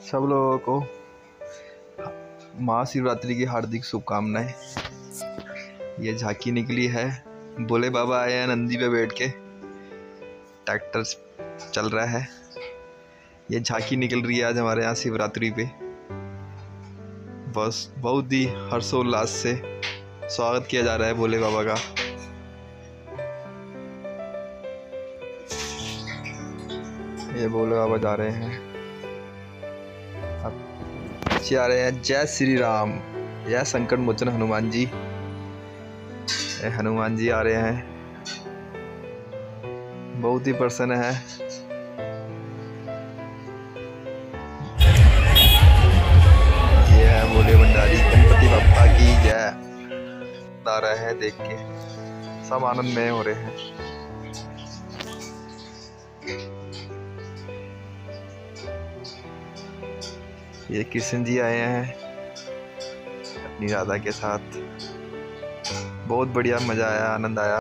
सब लोगों को महाशिवरात्रि की हार्दिक शुभकामनाएं। ये झांकी निकली है, भोले बाबा आए हैं नंदी पे बैठ के, ट्रैक्टर चल रहा है। ये झांकी निकल रही है आज हमारे यहाँ शिवरात्रि पे। बस बहुत ही हर्षोल्लास से स्वागत किया जा रहा है भोले बाबा का। ये भोले बाबा जा रहे हैं, अब पीछे आ रहे हैं जय श्री राम, जय संकट मोचन हनुमान जी। हनुमान जी आ रहे हैं, बहुत ही प्रसन्न है। ये है भोले भंडारी, गणपति बप्पा की जय। आ रहा है देख के, सब आनंद में हो रहे हैं। ये कृष्ण जी आए हैं अपनी राधा के साथ, बहुत बढ़िया मजा आया, आनंद आया।